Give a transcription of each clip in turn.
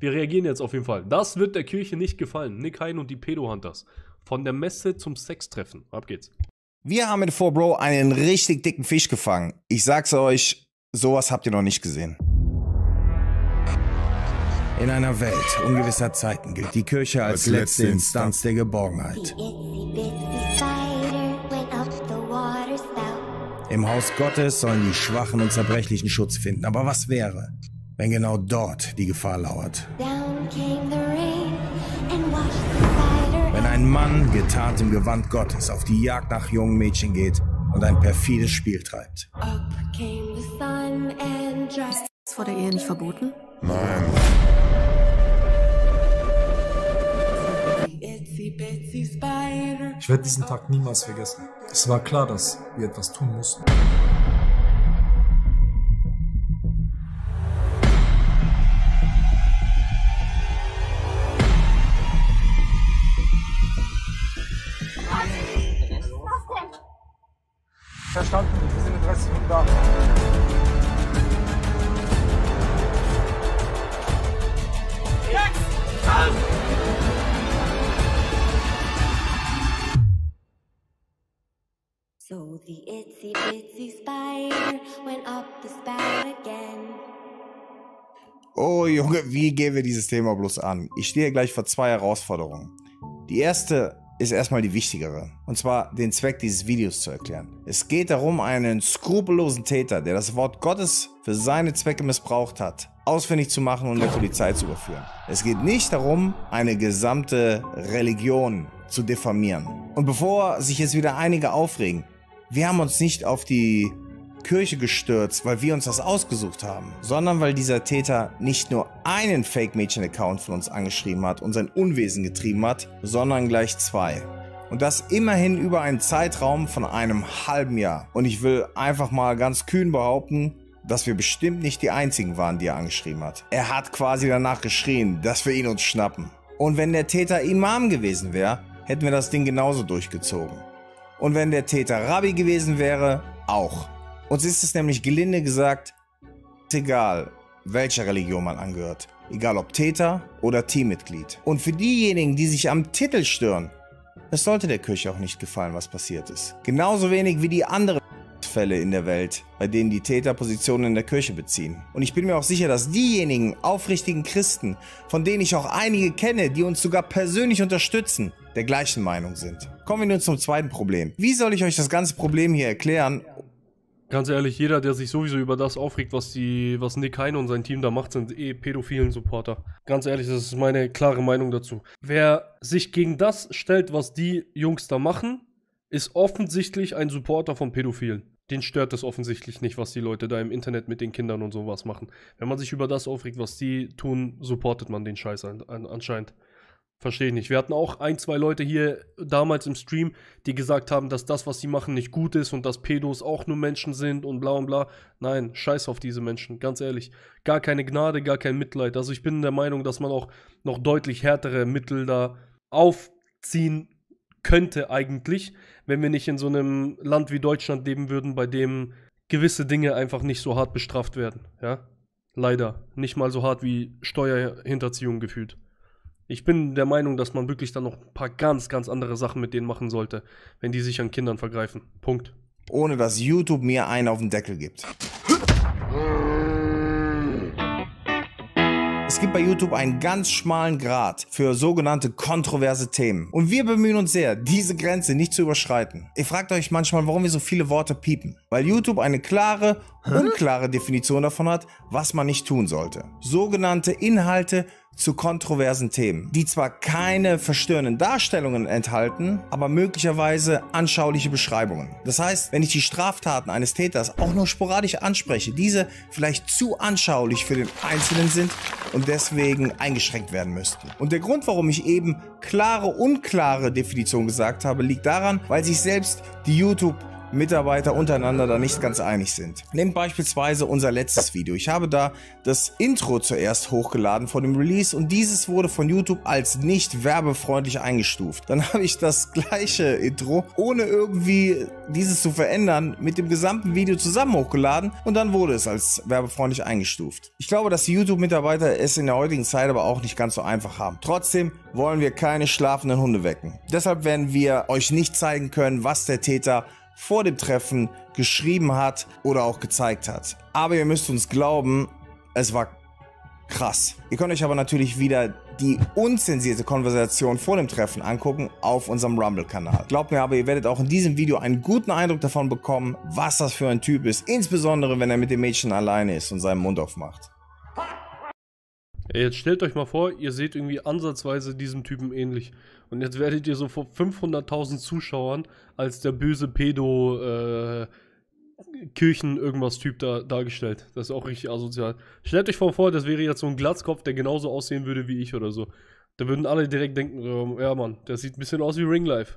Wir reagieren jetzt auf jeden Fall. Das wird der Kirche nicht gefallen. Nick Hein und die Pedo-Hunters. Von der Messe zum Sextreffen. Ab geht's. Wir haben mit 4Bro einen richtig dicken Fisch gefangen. Ich sag's euch, sowas habt ihr noch nicht gesehen. In einer Welt ungewisser Zeiten gilt die Kirche als letzte Instanz der Geborgenheit. Im Haus Gottes sollen die Schwachen und Zerbrechlichen Schutz finden. Aber was wäre, wenn genau dort die Gefahr lauert? Wenn ein Mann, getarnt im Gewand Gottes, auf die Jagd nach jungen Mädchen geht und ein perfides Spiel treibt. Ist das vor der Ehe nicht verboten? Nein. Ich werde diesen Tag niemals vergessen. Es war klar, dass wir etwas tun mussten. Verstanden, wir sind in 30 Minuten da. So the itsy bitsy spider went up the spout again. Oh Junge, wie gehen wir dieses Thema bloß an? Ich stehe gleich vor zwei Herausforderungen. Die erste ist erstmal die wichtigere. Und zwar den Zweck dieses Videos zu erklären. Es geht darum, einen skrupellosen Täter, der das Wort Gottes für seine Zwecke missbraucht hat, ausfindig zu machen und der Polizei zu überführen. Es geht nicht darum, eine gesamte Religion zu diffamieren. Und bevor sich jetzt wieder einige aufregen, wir haben uns nicht auf die Kirche gestürzt, weil wir uns das ausgesucht haben, sondern weil dieser Täter nicht nur einen Fake-Mädchen-Account von uns angeschrieben hat und sein Unwesen getrieben hat, sondern gleich zwei. Und das immerhin über einen Zeitraum von einem halben Jahr. Und ich will einfach mal ganz kühn behaupten, dass wir bestimmt nicht die einzigen waren, die er angeschrieben hat. Er hat quasi danach geschrien, dass wir ihn uns schnappen. Und wenn der Täter Imam gewesen wäre, hätten wir das Ding genauso durchgezogen. Und wenn der Täter Rabbi gewesen wäre, auch. Uns ist es nämlich gelinde gesagt, egal welcher Religion man angehört. Egal ob Täter oder Teammitglied. Und für diejenigen, die sich am Titel stören, es sollte der Kirche auch nicht gefallen, was passiert ist. Genauso wenig wie die anderen Fälle in der Welt, bei denen die Täter Positionen in der Kirche beziehen. Und ich bin mir auch sicher, dass diejenigen aufrichtigen Christen, von denen ich auch einige kenne, die uns sogar persönlich unterstützen, der gleichen Meinung sind. Kommen wir nun zum zweiten Problem. Wie soll ich euch das ganze Problem hier erklären? Ganz ehrlich, jeder, der sich sowieso über das aufregt, was Nick Hein und sein Team da macht, sind pädophilen Supporter. Ganz ehrlich, das ist meine klare Meinung dazu. Wer sich gegen das stellt, was die Jungs da machen, ist offensichtlich ein Supporter von Pädophilen. Den stört es offensichtlich nicht, was die Leute da im Internet mit den Kindern und sowas machen. Wenn man sich über das aufregt, was die tun, supportet man den Scheiß anscheinend. Verstehe ich nicht. Wir hatten auch ein, zwei Leute hier damals im Stream, die gesagt haben, dass das, was sie machen, nicht gut ist und dass Pädos auch nur Menschen sind und bla und bla. Nein, scheiß auf diese Menschen, ganz ehrlich. Gar keine Gnade, gar kein Mitleid. Also ich bin der Meinung, dass man auch noch deutlich härtere Mittel da aufziehen könnte eigentlich, wenn wir nicht in so einem Land wie Deutschland leben würden, bei dem gewisse Dinge einfach nicht so hart bestraft werden. Ja? Leider. Nicht mal so hart wie Steuerhinterziehung gefühlt. Ich bin der Meinung, dass man wirklich dann noch ein paar ganz, ganz andere Sachen mit denen machen sollte, wenn die sich an Kindern vergreifen. Punkt. Ohne dass YouTube mir einen auf den Deckel gibt. Es gibt bei YouTube einen ganz schmalen Grat für sogenannte kontroverse Themen. Und wir bemühen uns sehr, diese Grenze nicht zu überschreiten. Ihr fragt euch manchmal, warum wir so viele Worte piepen. Weil YouTube eine klare, unklare Definition davon hat, was man nicht tun sollte. Sogenannte Inhalte zu kontroversen Themen, die zwar keine verstörenden Darstellungen enthalten, aber möglicherweise anschauliche Beschreibungen. Das heißt, wenn ich die Straftaten eines Täters auch nur sporadisch anspreche, diese vielleicht zu anschaulich für den Einzelnen sind und deswegen eingeschränkt werden müssten. Und der Grund, warum ich eben klare, unklare Definition gesagt habe, liegt daran, weil sich selbst die YouTube Mitarbeiter untereinander da nicht ganz einig sind. Nehmt beispielsweise unser letztes Video. Ich habe da das Intro zuerst hochgeladen vor dem Release und dieses wurde von YouTube als nicht werbefreundlich eingestuft. Dann habe ich das gleiche Intro, ohne irgendwie dieses zu verändern, mit dem gesamten Video zusammen hochgeladen und dann wurde es als werbefreundlich eingestuft. Ich glaube, dass die YouTube-Mitarbeiter es in der heutigen Zeit aber auch nicht ganz so einfach haben. Trotzdem wollen wir keine schlafenden Hunde wecken. Deshalb werden wir euch nicht zeigen können, was der Täter vor dem Treffen geschrieben hat oder auch gezeigt hat. Aber ihr müsst uns glauben, es war krass. Ihr könnt euch aber natürlich wieder die unzensierte Konversation vor dem Treffen angucken auf unserem Rumble-Kanal. Glaubt mir aber, ihr werdet auch in diesem Video einen guten Eindruck davon bekommen, was das für ein Typ ist, insbesondere wenn er mit dem Mädchen alleine ist und seinen Mund aufmacht. Jetzt stellt euch mal vor, ihr seht irgendwie ansatzweise diesem Typen ähnlich. Und jetzt werdet ihr so vor 500.000 Zuschauern als der böse Pedo Kirchen-Irgendwas-Typ dargestellt. Das ist auch richtig asozial. Stellt euch vor, das wäre jetzt so ein Glatzkopf, der genauso aussehen würde wie ich oder so. Da würden alle direkt denken, ja Mann, der sieht ein bisschen aus wie Ringlife.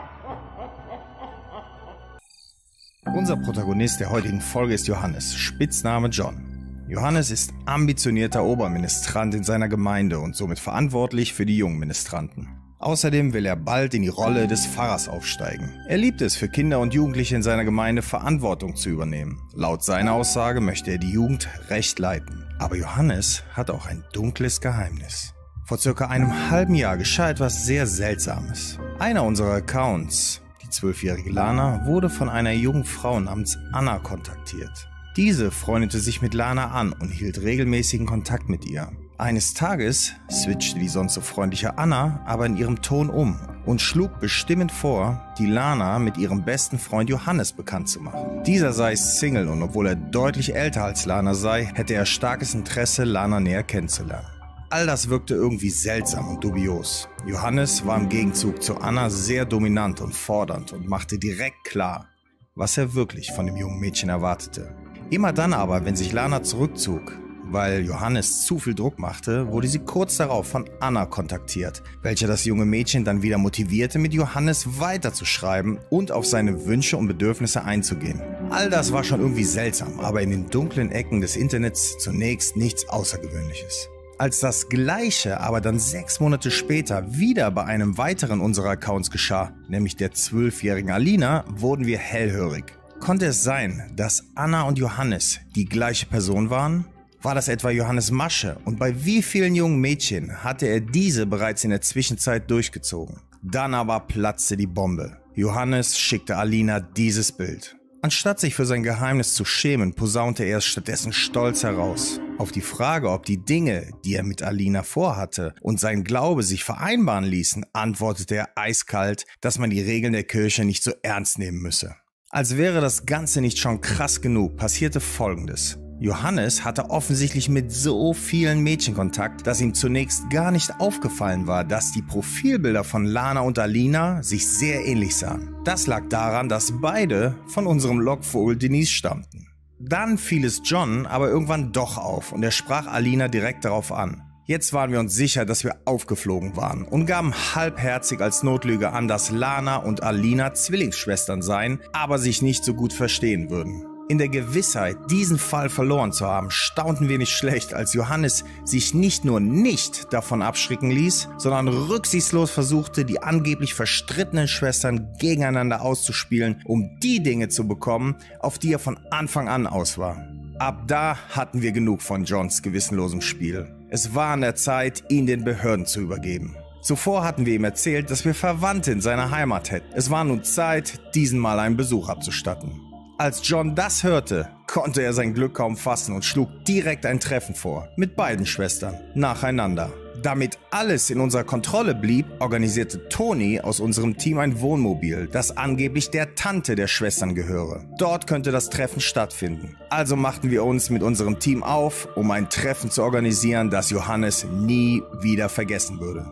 Unser Protagonist der heutigen Folge ist Johannes, Spitzname John. Johannes ist ambitionierter Oberministrant in seiner Gemeinde und somit verantwortlich für die jungen Ministranten. Außerdem will er bald in die Rolle des Pfarrers aufsteigen. Er liebt es, für Kinder und Jugendliche in seiner Gemeinde Verantwortung zu übernehmen. Laut seiner Aussage möchte er die Jugend recht leiten. Aber Johannes hat auch ein dunkles Geheimnis. Vor circa einem halben Jahr geschah etwas sehr Seltsames. Einer unserer Accounts, die 12-jährige Lana, wurde von einer jungen Frau namens Anna kontaktiert. Diese freundete sich mit Lana an und hielt regelmäßigen Kontakt mit ihr. Eines Tages switchte die sonst so freundliche Anna aber in ihrem Ton um und schlug bestimmend vor, die Lana mit ihrem besten Freund Johannes bekannt zu machen. Dieser sei Single und obwohl er deutlich älter als Lana sei, hätte er starkes Interesse, Lana näher kennenzulernen. All das wirkte irgendwie seltsam und dubios. Johannes war im Gegenzug zu Anna sehr dominant und fordernd und machte direkt klar, was er wirklich von dem jungen Mädchen erwartete. Immer dann aber, wenn sich Lana zurückzog, weil Johannes zu viel Druck machte, wurde sie kurz darauf von Anna kontaktiert, welche das junge Mädchen dann wieder motivierte, mit Johannes weiterzuschreiben und auf seine Wünsche und Bedürfnisse einzugehen. All das war schon irgendwie seltsam, aber in den dunklen Ecken des Internets zunächst nichts Außergewöhnliches. Als das Gleiche aber dann 6 Monate später wieder bei einem weiteren unserer Accounts geschah, nämlich der 12-jährigen Alina, wurden wir hellhörig. Konnte es sein, dass Anna und Johannes die gleiche Person waren? War das etwa Johannes Masche? Und bei wie vielen jungen Mädchen hatte er diese bereits in der Zwischenzeit durchgezogen? Dann aber platzte die Bombe. Johannes schickte Alina dieses Bild. Anstatt sich für sein Geheimnis zu schämen, posaunte er es stattdessen stolz heraus. Auf die Frage, ob die Dinge, die er mit Alina vorhatte und sein Glaube sich vereinbaren ließen, antwortete er eiskalt, dass man die Regeln der Kirche nicht so ernst nehmen müsse. Als wäre das Ganze nicht schon krass genug, passierte Folgendes. Johannes hatte offensichtlich mit so vielen Mädchen Kontakt, dass ihm zunächst gar nicht aufgefallen war, dass die Profilbilder von Lana und Alina sich sehr ähnlich sahen. Das lag daran, dass beide von unserem Lockvogel Denise stammten. Dann fiel es John aber irgendwann doch auf und er sprach Alina direkt darauf an. Jetzt waren wir uns sicher, dass wir aufgeflogen waren und gaben halbherzig als Notlüge an, dass Lana und Alina Zwillingsschwestern seien, aber sich nicht so gut verstehen würden. In der Gewissheit, diesen Fall verloren zu haben, staunten wir nicht schlecht, als Johannes sich nicht nur nicht davon abschrecken ließ, sondern rücksichtslos versuchte, die angeblich verstrittenen Schwestern gegeneinander auszuspielen, um die Dinge zu bekommen, auf die er von Anfang an aus war. Ab da hatten wir genug von Johns gewissenlosem Spiel. Es war an der Zeit, ihn den Behörden zu übergeben. Zuvor hatten wir ihm erzählt, dass wir Verwandte in seiner Heimat hätten. Es war nun Zeit, diesen mal einen Besuch abzustatten. Als John das hörte, konnte er sein Glück kaum fassen und schlug direkt ein Treffen vor, mit beiden Schwestern, nacheinander. Damit alles in unserer Kontrolle blieb, organisierte Toni aus unserem Team ein Wohnmobil, das angeblich der Tante der Schwestern gehöre. Dort könnte das Treffen stattfinden. Also machten wir uns mit unserem Team auf, um ein Treffen zu organisieren, das Johannes nie wieder vergessen würde.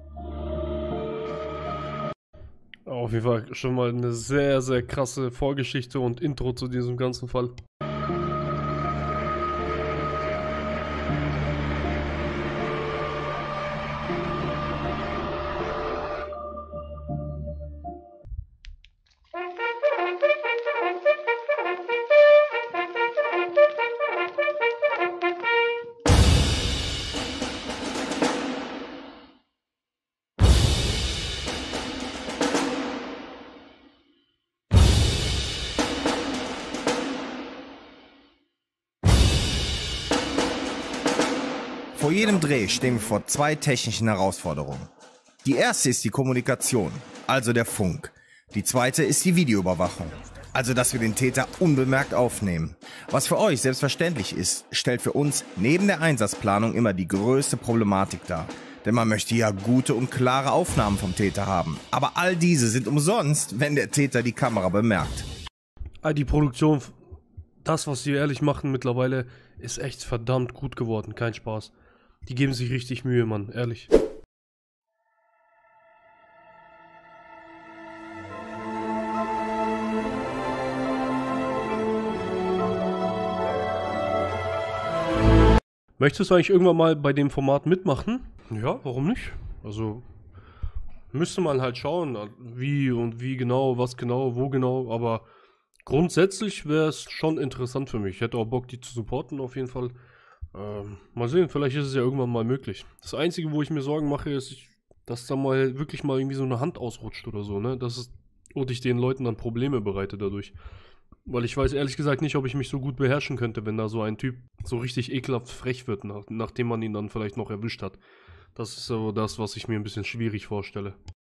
Auf jeden Fall schon mal eine sehr, sehr krasse Vorgeschichte und Intro zu diesem ganzen Fall. Vor jedem Dreh stehen wir vor zwei technischen Herausforderungen. Die erste ist die Kommunikation, also der Funk. Die zweite ist die Videoüberwachung, also dass wir den Täter unbemerkt aufnehmen. Was für euch selbstverständlich ist, stellt für uns neben der Einsatzplanung immer die größte Problematik dar. Denn man möchte ja gute und klare Aufnahmen vom Täter haben. Aber all diese sind umsonst, wenn der Täter die Kamera bemerkt. Die Produktion, das, was sie ehrlich machen mittlerweile, ist echt verdammt gut geworden. Kein Spaß. Die geben sich richtig Mühe, Mann. Ehrlich. Möchtest du eigentlich irgendwann mal bei dem Format mitmachen? Ja, warum nicht? Also, müsste man halt schauen, wie und wie genau, was genau, wo genau, aber grundsätzlich wäre es schon interessant für mich. Ich hätte auch Bock, die zu supporten auf jeden Fall. Mal sehen, vielleicht ist es ja irgendwann mal möglich. Das Einzige, wo ich mir Sorgen mache, ist, dass da mal wirklich mal irgendwie so eine Hand ausrutscht oder so, ne? Und ich den Leuten dann Probleme bereite dadurch. Weil ich weiß ehrlich gesagt nicht, ob ich mich so gut beherrschen könnte, wenn da so ein Typ so richtig ekelhaft frech wird, nachdem man ihn dann vielleicht noch erwischt hat. Das ist so das, was ich mir ein bisschen schwierig vorstelle.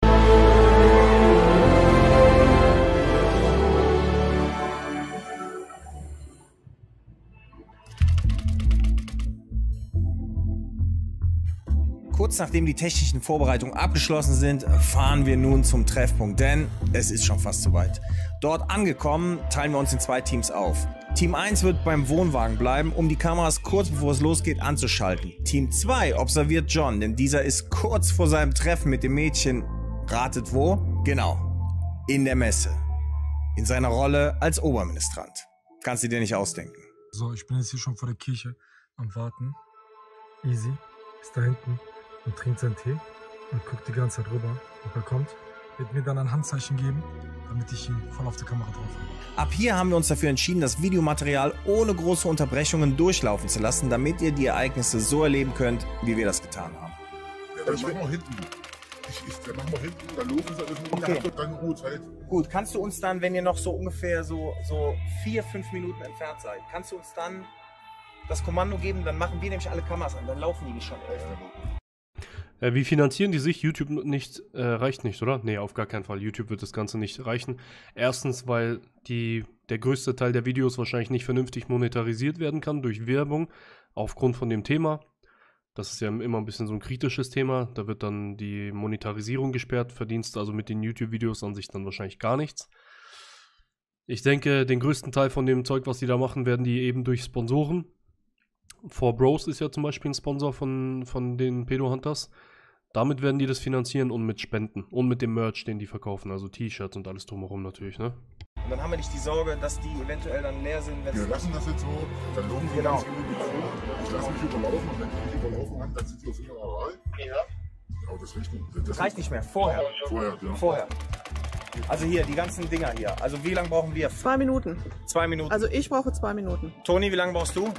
Kurz nachdem die technischen Vorbereitungen abgeschlossen sind, fahren wir nun zum Treffpunkt, denn es ist schon fast soweit. Dort angekommen, teilen wir uns in zwei Teams auf. Team 1 wird beim Wohnwagen bleiben, um die Kameras kurz bevor es losgeht anzuschalten. Team 2 observiert John, denn dieser ist kurz vor seinem Treffen mit dem Mädchen. Ratet wo? Genau, in der Messe. In seiner Rolle als Oberministrant. Kannst du dir nicht ausdenken. So, ich bin jetzt hier schon vor der Kirche am Warten. Easy ist da hinten und trinkt seinen Tee und guckt die ganze Zeit rüber. Ob er kommt, wird mir dann ein Handzeichen geben, damit ich ihn voll auf der Kamera drauf habe. Ab hier haben wir uns dafür entschieden, das Videomaterial ohne große Unterbrechungen durchlaufen zu lassen, damit ihr die Ereignisse so erleben könnt, wie wir das getan haben. Ja, ich mach mal hinten. Ich mach mal hinten, dann laufen sie alles nur, Okay. dann Ruhe Zeit. Gut, kannst du uns dann, wenn ihr noch so ungefähr so 4-5 Minuten entfernt seid, kannst du uns dann das Kommando geben, dann machen wir nämlich alle Kameras an, dann laufen die nicht schon 11 Minuten. Wie finanzieren die sich? YouTube nicht, reicht nicht, oder? Nee, auf gar keinen Fall. YouTube wird das Ganze nicht reichen. Erstens, weil der größte Teil der Videos wahrscheinlich nicht vernünftig monetarisiert werden kann durch Werbung, aufgrund von dem Thema. Das ist ja immer ein bisschen so ein kritisches Thema. Da wird dann die Monetarisierung gesperrt, verdienst also mit den YouTube-Videos an sich dann wahrscheinlich gar nichts. Ich denke, den größten Teil von dem Zeug, was die da machen, werden die eben durch Sponsoren. 4Bros ist ja zum Beispiel ein Sponsor von den Pedo Hunters. Damit werden die das finanzieren und mit Spenden und mit dem Merch, den die verkaufen, also T-Shirts und alles drumherum natürlich, ne? Und dann haben wir nicht die Sorge, dass die eventuell dann leer sind, wenn Wir lassen das jetzt so, dann laufen sie ganz gemütlich vor. Ich lasse mich überlaufen und wenn ich mich überlaufen habe, dann sind sie auf jeden Fall. Ja. Aber das reicht nicht. das reicht nicht mehr. Vorher. Vorher. Also hier, die ganzen Dinger hier. Also wie lange brauchen wir? 2 Minuten. 2 Minuten. Also ich brauche 2 Minuten. Toni, wie lange brauchst du?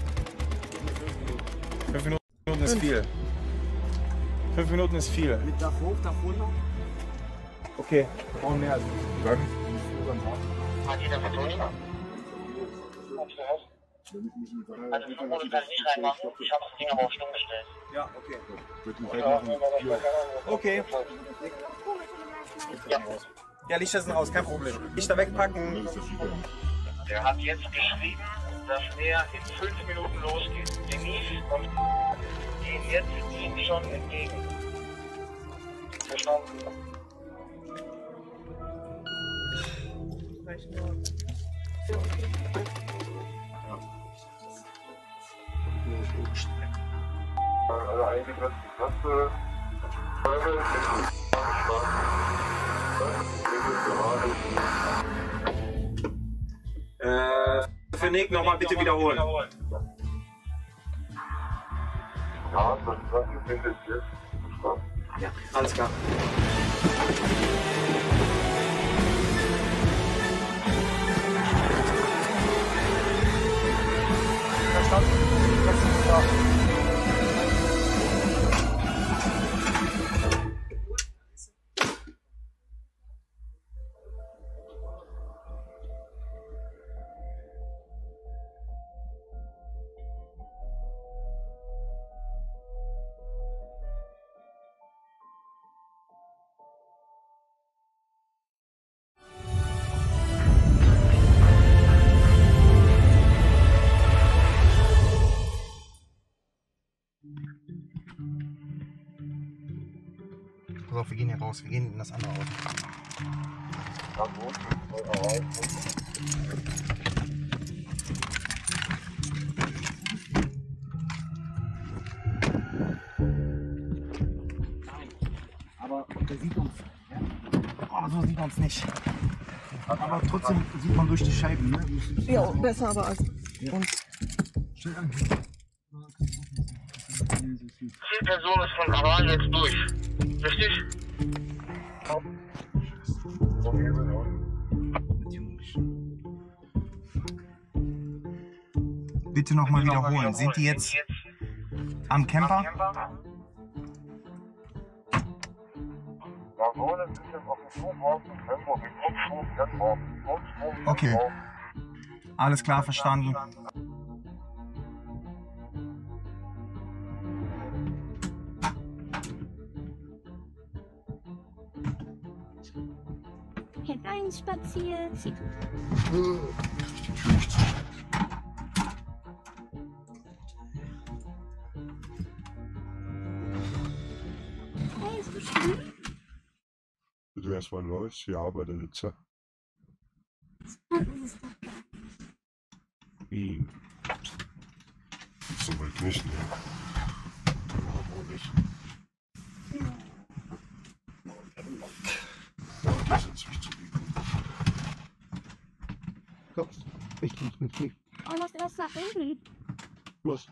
5 Minuten ist viel. 5 Minuten ist viel. Mit Dach hoch, Dach runter. Okay, wir brauchen mehr als Dann Hat jeder verdurcht? Also 5 Minuten kann ich nicht reinmachen. Ich habe das Ding aber auf Stumm gestellt. Ja, okay. wird die Zeit machen. Okay. Ja. Ja, Lichter sind aus, kein Problem. Lichter wegpacken. Der hat jetzt geschrieben, dass er in 5 Minuten losgeht. Denise und gehen jetzt ihm schon entgegen. Verstanden? Also eigentlich wird die Klasse Für Nick nochmal bitte wiederholen. Ja, das finde ich jetzt. Ja, alles klar. Verstanden? Das ist klar. pass auf, wir gehen hier raus. Wir gehen in das andere Auto. Aber der sieht uns. Ja? Oh, so sieht er uns nicht. Aber trotzdem sieht man durch die Scheiben, ne? Ja, besser aber als uns. Stell an. 10 Personen ist von Aral jetzt durch. Richtig? Bitte nochmal wiederholen. Sind die jetzt am Camper? Jawohl, es ist jetzt auf dem Flughafen in Lemberg. Wir kommen schon in Lemberg. Okay. Alles klar, verstanden. Hereinspaziert. Hey, ist das schlimm? Du erstmal los, ja, bei der Litze. Wie? So weit nicht, ne? Wo nicht? Das ist mich zu lieb. Komm, ich muss mit dir. Oh, was ist das nach hinten? Was?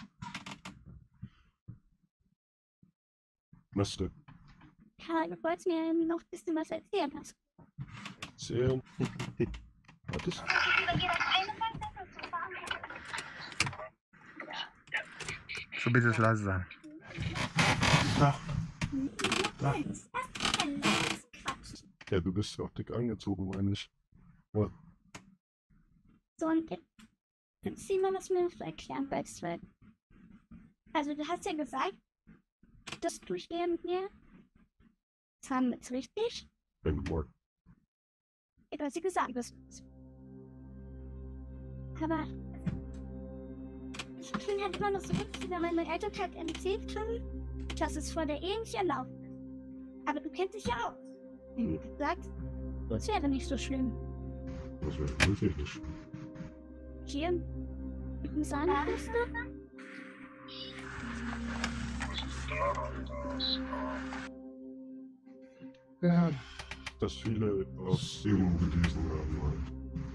Was denn? Ja, du wolltest mir noch ein bisschen was erzählen. Erzählen? Was ist? So bitte leise sein. Ja, du bist ja auch dick angezogen, meine ich. Was? So, und jetzt zieh mal, was mir noch zu erklären wolltest. Also, du hast ja gesagt, dass du hier mit mir zusammen bist, richtig? Wenn du morgen. Ja, du hast ja gesagt, was. Aber ich bin halt immer noch so witzig, weil meine Eltern halt erzählt haben, dass es vor der Ehe nicht erlaubt ist. Aber du kennst dich ja aus. Du sagst, es wäre nicht so schlimm. Das wäre wirklich nicht. Hier im Sahnepuste. Ja, dass viele aus Jungen gelesen haben.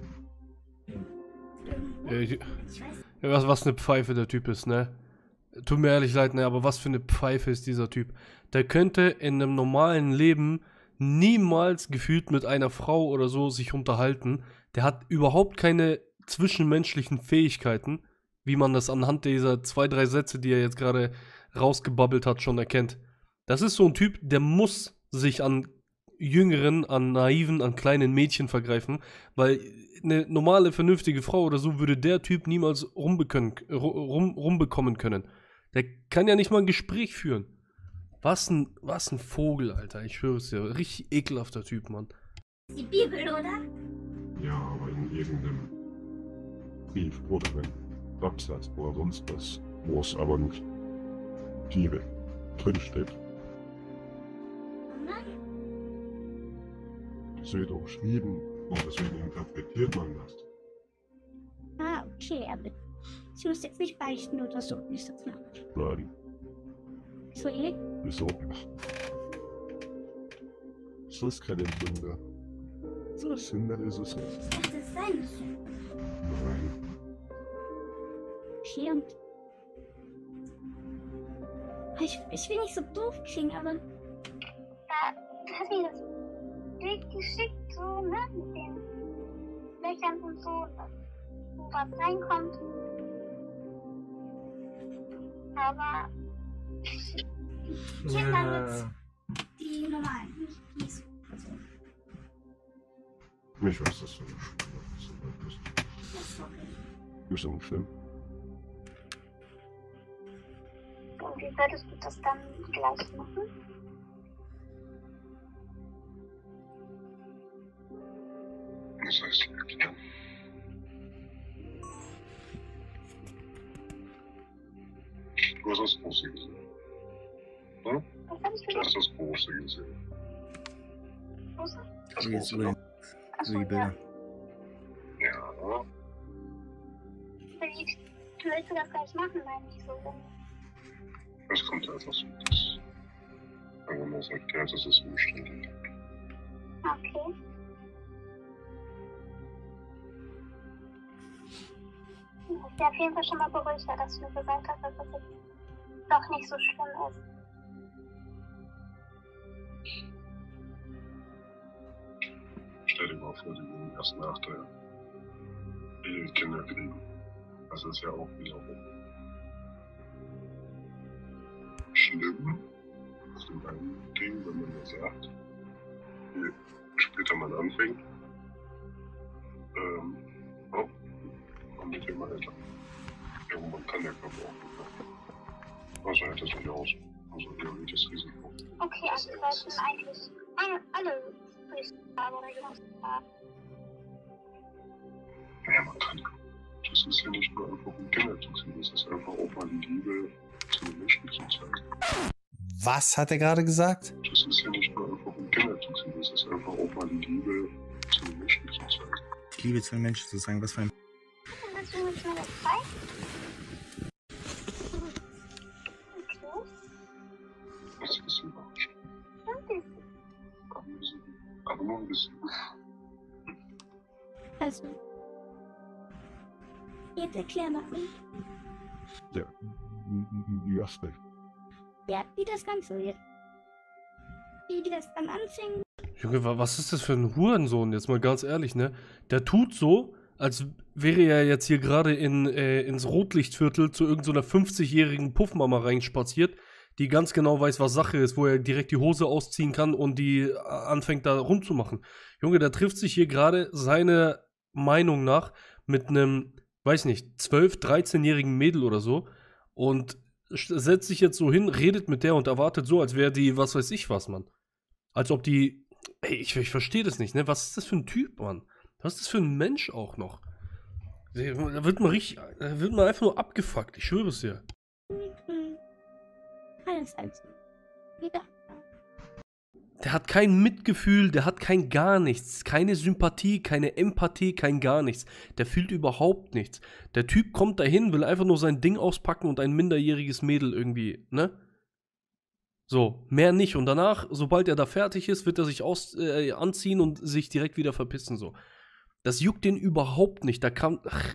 Was eine Pfeife der Typ ist, ne? Tut mir ehrlich leid, ne, aber was für eine Pfeife ist dieser Typ? Der könnte in einem normalen Leben niemals gefühlt mit einer Frau oder so sich unterhalten. Der hat überhaupt keine zwischenmenschlichen Fähigkeiten, wie man das anhand dieser 2, 3 Sätze, die er jetzt gerade rausgebabbelt hat, schon erkennt. Das ist so ein Typ, der muss sich an Jüngeren, an Naiven, an kleinen Mädchen vergreifen, weil eine normale, vernünftige Frau oder so würde der Typ niemals rumbekommen können. Der kann ja nicht mal ein Gespräch führen. Was ein Vogel, Alter, ich schwöre es dir. Richtig ekelhafter Typ, Mann. Die Bibel, oder? Ja, aber in irgendeinem Brief oder einem Absatz oder sonst was, wo es aber nicht Bibel drinsteht. Nein. Es wird auch geschrieben und deswegen interpretiert man das. Ah, okay, aber ich muss jetzt nicht beichten oder so, wie ich das mache. Nein, So, eh? wieso? Es ist keine Sünde. So. Sünde ist es nicht. Ich dachte, es sei nicht so. Nein. Okay, und ich will nicht so doof klingen, aber da hat mir das Bild geschickt, so, ne, mit den Löchern und so, wo was reinkommt. Aber ich kenne damit die normalen, nicht die so. Ich weiß, dass du nicht so weit bist. Das ist okay. Ist auch nicht schlimm. Und wie würdest du das dann gleich machen? Das heißt, was ist Musik? Hm? Was hab ich Du gesagt? hast das Große gesehen. Große? Das Jetzt Große, über ne? den, Achso, über die ja. Bilder. Ja. Willst du das gleich machen, meine ich so? Das kommt einfach so. Das, wenn man das erklärt, das ist umständlich. Okay. Ich bin auf jeden Fall schon mal beruhigt, dass du mir gesagt hast, dass das jetzt doch nicht so schlimm ist. Stell dir mal vor, die würden erst nach der Ehe Kinder kriegen. Das ist ja auch wiederum schlimm. Das ist ein Ding, wenn man ja sagt, je später man anfängt, man wird immer älter. Irgendwann kann der Körper auch. Also hält das nicht aus. Also erhöhtes Risiko. Okay, also wir sollten eigentlich alle Polizei oder sowas haben. Ja, man kann. Das ist ja nicht nur einfach ein Kindertoxin, das ist einfach auch mal die Liebe zu den Menschen zu zeigen. Was hat er gerade gesagt? Das ist ja nicht nur einfach ein Kindertoxin, das ist einfach auch mal die Liebe zu den Menschen zu zeigen. Liebe zu den Menschen zu sagen, was für ein... Willst du mit mir das zeigen? Okay. Das ist überrascht. Stimmt. Aber nur ein bisschen. Also. Jetzt erklär mal mir. Ja, wie Aspekt. Ja, wie das Ganze wird. Wie das dann anfing. Junge, was ist das für ein Hurensohn? Jetzt mal ganz ehrlich, ne? Der tut so, als wäre er jetzt hier gerade ins Rotlichtviertel zu irgendeiner 50-jährigen Puffmama reinspaziert, die ganz genau weiß, was Sache ist, wo er direkt die Hose ausziehen kann und die anfängt da rumzumachen. Junge, der trifft sich hier gerade seiner Meinung nach mit einem, weiß nicht, 12-, 13-jährigen Mädel oder so und setzt sich jetzt so hin, redet mit der und erwartet so, als wäre die, was weiß ich was, Mann. Als ob die, ey, ich verstehe das nicht, ne? Was ist das für ein Typ, Mann? Was ist das für ein Mensch auch noch? Da wird man einfach nur abgefuckt, ich schwöre es dir. Alles als wieder. Der hat kein Mitgefühl, der hat kein gar nichts, keine Sympathie, keine Empathie, kein gar nichts. Der fühlt überhaupt nichts. Der Typ kommt dahin, will einfach nur sein Ding auspacken und ein minderjähriges Mädel irgendwie, ne? So, mehr nicht. Und danach, sobald er da fertig ist, wird er sich anziehen und sich direkt wieder verpissen, so. Das juckt den überhaupt nicht. Da kann. Ach.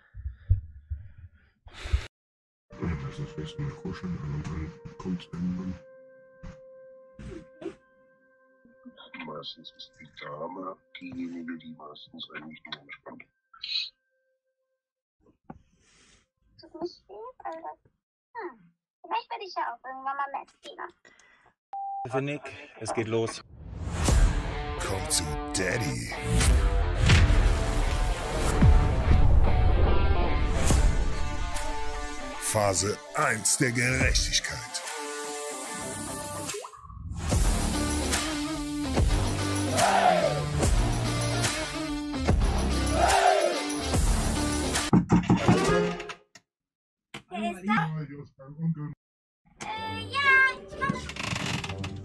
Meistens fängst du mit Kuscheln an und dann kommt irgendwann. Meistens ist die Dame diejenige, die meistens eigentlich nur entspannt. Tut nicht weh, Alter. Vielleicht werde ich ja auch irgendwann mal Messdiener. Für Nick, es geht los. Komm zu Daddy. Phase 1 der Gerechtigkeit. Wer ist da? Ja, ich komme.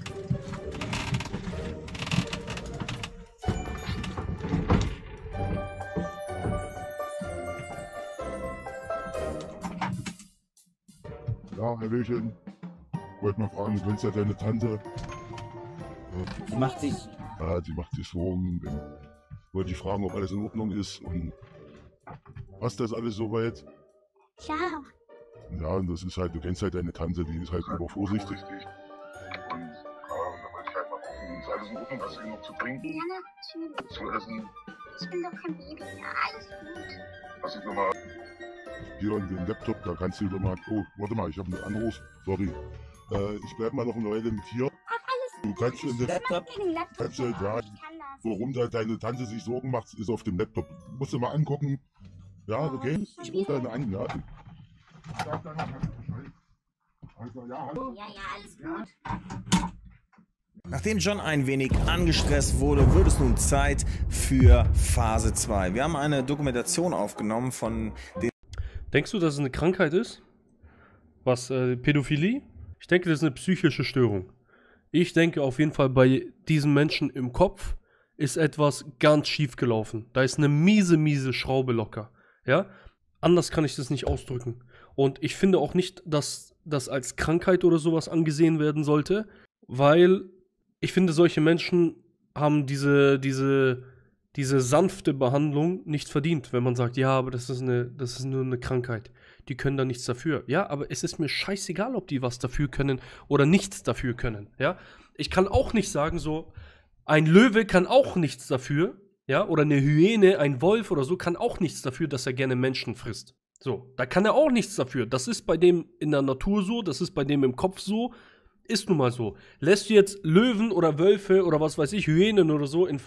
Ja, Herr Wilchen, wollte mal fragen, du kennst ja deine Tante. Die macht sich... Ja, die macht sich Sorgen. Wollte ich fragen, ob alles in Ordnung ist und passt das alles soweit? Ja. Ja, und das ist halt, du kennst halt deine Tante, die ist halt übervorsichtig. Und ja, da wollte ich halt mal gucken, ist alles in Ordnung, hast du noch zu trinken, Ja, natürlich. zu essen? Ich bin doch kein Baby. Ja, alles gut. Hast du nochmal hier an den Laptop, da kannst du nochmal, oh, warte mal, ich habe einen Anruf, sorry. Ich bleib mal noch eine Weile mit hier. Ach, alles Du kannst in den Laptop. Gegen Laptop. Kannst du ja, Ich kann das. worum da deine Tante sich Sorgen macht, ist auf dem Laptop. Musst du mal angucken. Ja, okay? Ich rufe deine an, ja. Sag dann noch Bescheid. Also, ja, hallo. Ja, alles gut. Nachdem John ein wenig angestresst wurde, wird es nun Zeit für Phase 2. Wir haben eine Dokumentation aufgenommen von den... Denkst du, dass es eine Krankheit ist? Was, Pädophilie? Ich denke, das ist eine psychische Störung. Ich denke auf jeden Fall, bei diesen Menschen im Kopf ist etwas ganz schief gelaufen. Da ist eine miese Schraube locker. Ja? Anders kann ich das nicht ausdrücken. Und ich finde auch nicht, dass das als Krankheit oder sowas angesehen werden sollte, weil ich finde, solche Menschen haben diese sanfte Behandlung nicht verdient, wenn man sagt, ja, aber das ist nur eine Krankheit. Die können da nichts dafür. Ja, aber es ist mir scheißegal, ob die was dafür können oder nichts dafür können. Ja, ich kann auch nicht sagen, so, ein Löwe kann auch nichts dafür, ja, oder eine Hyäne, ein Wolf oder so, kann auch nichts dafür, dass er gerne Menschen frisst. So, da kann er auch nichts dafür. Das ist bei dem in der Natur so, das ist bei dem im Kopf so, ist nun mal so. Lässt du jetzt Löwen oder Wölfe oder was weiß ich, Hyänen oder so in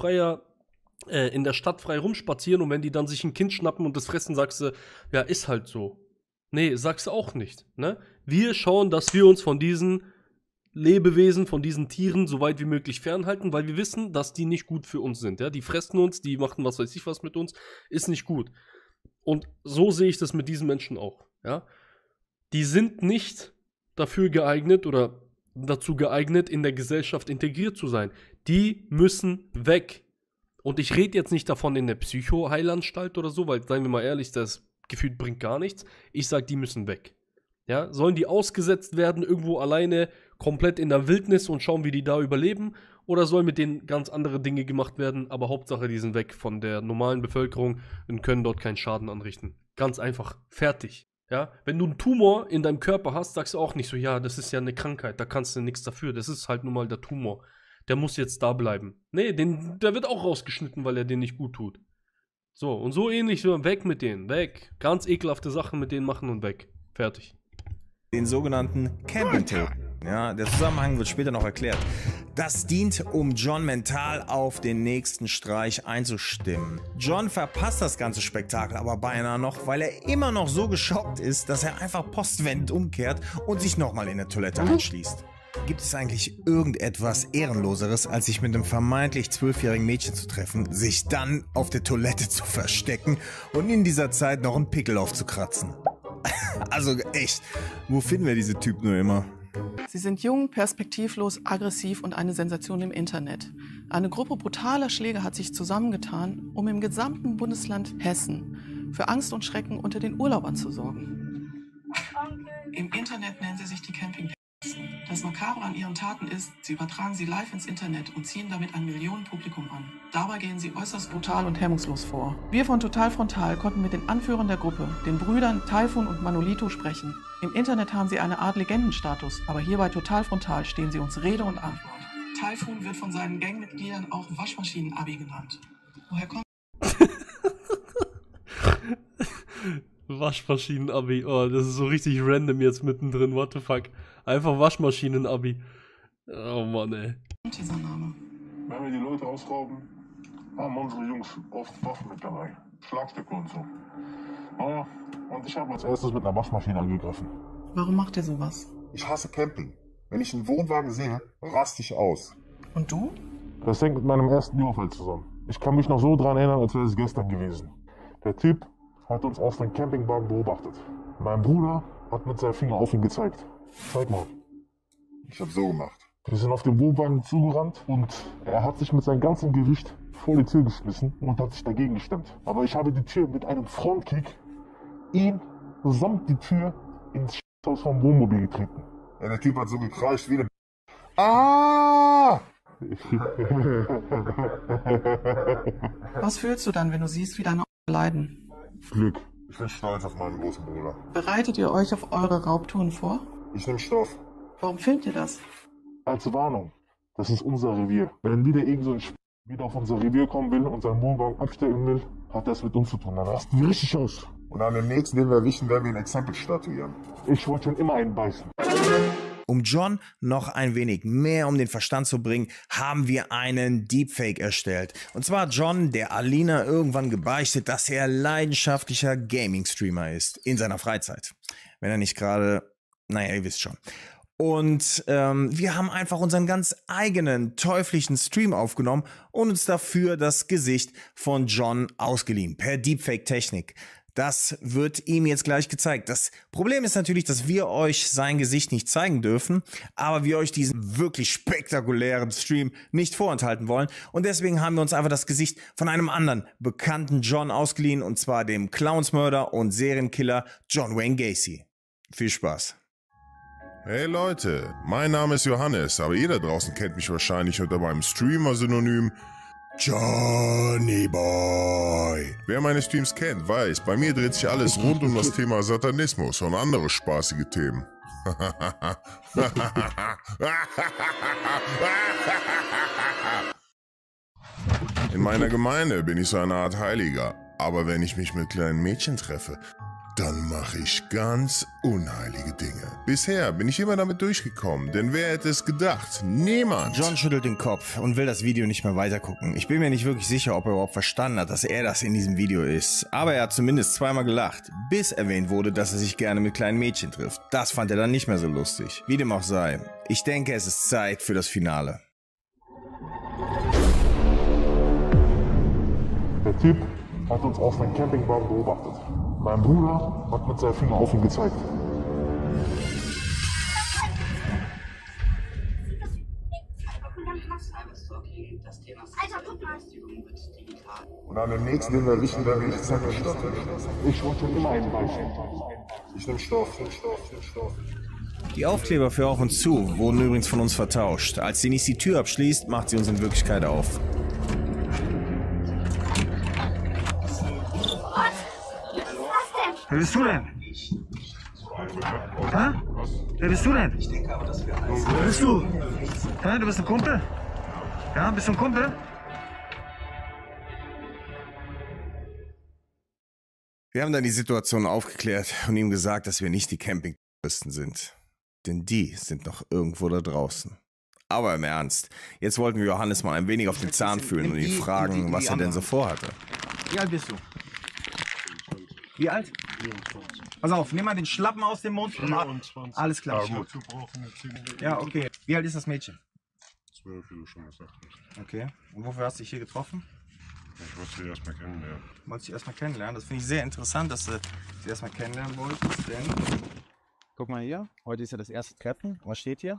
der Stadt frei rumspazieren und wenn die dann sich ein Kind schnappen und das fressen, sagst du, ja, ist halt so. Nee, sagst du auch nicht, ne? Wir schauen, dass wir uns von diesen Lebewesen, von diesen Tieren so weit wie möglich fernhalten, weil wir wissen, dass die nicht gut für uns sind, ja? Die fressen uns, die machen was weiß ich was mit uns, ist nicht gut. Und so sehe ich das mit diesen Menschen auch, ja? Die sind nicht dafür geeignet oder dazu geeignet, in der Gesellschaft integriert zu sein. Die müssen weg. Und ich rede jetzt nicht davon in der Psychoheilanstalt oder so, weil, seien wir mal ehrlich, das gefühlt bringt gar nichts. Ich sag, die müssen weg. Ja, sollen die ausgesetzt werden, irgendwo alleine, komplett in der Wildnis und schauen, wie die da überleben? Oder sollen mit denen ganz andere Dinge gemacht werden? Aber Hauptsache, die sind weg von der normalen Bevölkerung und können dort keinen Schaden anrichten. Ganz einfach. Fertig. Ja, wenn du einen Tumor in deinem Körper hast, sagst du auch nicht so, ja, das ist ja eine Krankheit, da kannst du nichts dafür. Das ist halt nun mal der Tumor. Der muss jetzt da bleiben. Nee, der wird auch rausgeschnitten, weil er den nicht gut tut. So, und so ähnlich, so, weg mit denen, weg. Ganz ekelhafte Sachen mit denen machen und weg. Fertig. Den sogenannten Camping-Tipp. Ja, der Zusammenhang wird später noch erklärt. Das dient, um John mental auf den nächsten Streich einzustimmen. John verpasst das ganze Spektakel aber beinahe noch, weil er immer noch so geschockt ist, dass er einfach postwendend umkehrt und sich nochmal in der Toilette einschließt. Gibt es eigentlich irgendetwas Ehrenloseres, als sich mit einem vermeintlich 12-jährigen Mädchen zu treffen, sich dann auf der Toilette zu verstecken und in dieser Zeit noch einen Pickel aufzukratzen? Also echt, wo finden wir diese Typen nur immer? Sie sind jung, perspektivlos, aggressiv und eine Sensation im Internet. Eine Gruppe brutaler Schläger hat sich zusammengetan, um im gesamten Bundesland Hessen für Angst und Schrecken unter den Urlaubern zu sorgen. Im Internet nennen sie sich die Campingplätze. Das Makabre an ihren Taten ist, sie übertragen sie live ins Internet und ziehen damit ein Millionenpublikum an. Dabei gehen sie äußerst brutal und hemmungslos vor. Wir von Total Frontal konnten mit den Anführern der Gruppe, den Brüdern Taifun und Manolito, sprechen. Im Internet haben sie eine Art Legendenstatus, aber hier bei Total Frontal stehen sie uns Rede und Antwort. Taifun wird von seinen Gangmitgliedern auch Waschmaschinen-Abi genannt. Woher kommt Waschmaschinen-Abi, oh, das ist so richtig random jetzt mittendrin, what the fuck. Einfach Waschmaschinen-Abi. Oh Mann, ey. dieser Name? Wenn wir die Leute ausrauben, haben unsere Jungs oft Waffen mit dabei. Schlagstücke und so. Naja, und ich habe als erstes mit einer Waschmaschine angegriffen. Warum macht er sowas? Ich hasse Camping. Wenn ich einen Wohnwagen sehe, raste ich aus. Und du? Das hängt mit meinem ersten Überfall zusammen. Ich kann mich noch so dran erinnern, als wäre es gestern gewesen. Der Typ hat uns aus dem Campingwagen beobachtet. Mein Bruder hat mit seinem Finger auf ihn gezeigt. Zeig mal. Ich habe so gemacht. Wir sind auf den Wohnwagen zugerannt und er hat sich mit seinem ganzen Gewicht vor die Tür geschmissen und hat sich dagegen gestemmt. Aber ich habe die Tür mit einem Frontkick ihn samt die Tür ins Haus vom Wohnmobil getreten. Ja, der Typ hat so gekreischt wie eine... Ah! Was fühlst du dann, wenn du siehst, wie deine leiden? Glück. Ich bin stolz auf meinen großen Bruder. Bereitet ihr euch auf eure Raubtouren vor? Ich nehme Stoff. Warum filmt ihr das? Als Warnung. Das ist unser Revier. Wenn wieder irgend so ein wieder auf unser Revier kommen will und seinen Wohnwagen abstecken will, hat das mit uns zu tun. Dann rasten wir richtig aus. Und an dem nächsten, den wir erwischen, werden wir ein Exempel statuieren. Ich wollte schon immer einen beißen. Um John noch ein wenig mehr um den Verstand zu bringen, haben wir einen Deepfake erstellt. Und zwar hat John der Alina irgendwann gebeichtet, dass er leidenschaftlicher Gaming-Streamer ist. In seiner Freizeit. Wenn er nicht gerade... Naja, ihr wisst schon. Und wir haben einfach unseren ganz eigenen teuflischen Stream aufgenommen und uns dafür das Gesicht von John ausgeliehen. Per Deepfake-Technik. Das wird ihm jetzt gleich gezeigt. Das Problem ist natürlich, dass wir euch sein Gesicht nicht zeigen dürfen, aber wir euch diesen wirklich spektakulären Stream nicht vorenthalten wollen. Und deswegen haben wir uns einfach das Gesicht von einem anderen bekannten John ausgeliehen, und zwar dem Clownsmörder und Serienkiller John Wayne Gacy. Viel Spaß. Hey Leute, mein Name ist Johannes, aber ihr da draußen kennt mich wahrscheinlich unter meinem Streamer-Synonym Johnny Boy. Wer meine Streams kennt, weiß, bei mir dreht sich alles rund um das Thema Satanismus und andere spaßige Themen. In meiner Gemeinde bin ich so eine Art Heiliger, aber wenn ich mich mit kleinen Mädchen treffe, dann mache ich ganz unheilige Dinge. Bisher bin ich immer damit durchgekommen, denn wer hätte es gedacht? Niemand. John schüttelt den Kopf und will das Video nicht mehr weitergucken. Ich bin mir nicht wirklich sicher, ob er überhaupt verstanden hat, dass er das in diesem Video ist. Aber er hat zumindest zweimal gelacht, bis erwähnt wurde, dass er sich gerne mit kleinen Mädchen trifft. Das fand er dann nicht mehr so lustig. Wie dem auch sei. Ich denke, es ist Zeit für das Finale. Der Typ hat uns aus dem Campingwagen beobachtet. Mein Bruder hat mit seinem Finger auf ihn gezeigt. Alter, guck mal. Und an dem nächsten, den wir erwischen, werden wir Zacke Stoff. Ich wollte schon immer einen Beichen. Ich nehm Stoff. Die Aufkleber für Auf uns zu wurden übrigens von uns vertauscht. Als Denise die Tür abschließt, macht sie uns in Wirklichkeit auf. Wer bist du denn? Hä? Wer bist du denn? Wer bist du? Hä? Du bist ein Kumpel? Ja, bist du ein Kumpel? Wir haben dann die Situation aufgeklärt und ihm gesagt, dass wir nicht die Campingtouristen sind. Denn die sind noch irgendwo da draußen. Aber im Ernst, jetzt wollten wir Johannes mal ein wenig auf den Zahn fühlen und ihn fragen, was er denn so vorhatte. Wie alt bist du? Wie alt? 24. Pass auf, nimm mal den Schlappen aus dem Mund. 24. Alles klar. Ja, okay. Wie alt ist das Mädchen? 12, wie du schon gesagt hast. Okay. Und wofür hast du dich hier getroffen? Ich wollte sie erstmal kennenlernen. Wolltest du erstmal kennenlernen? Das finde ich sehr interessant, dass du sie erstmal kennenlernen wolltest, denn... Guck mal hier, heute ist ja das erste Treffen. Was steht hier?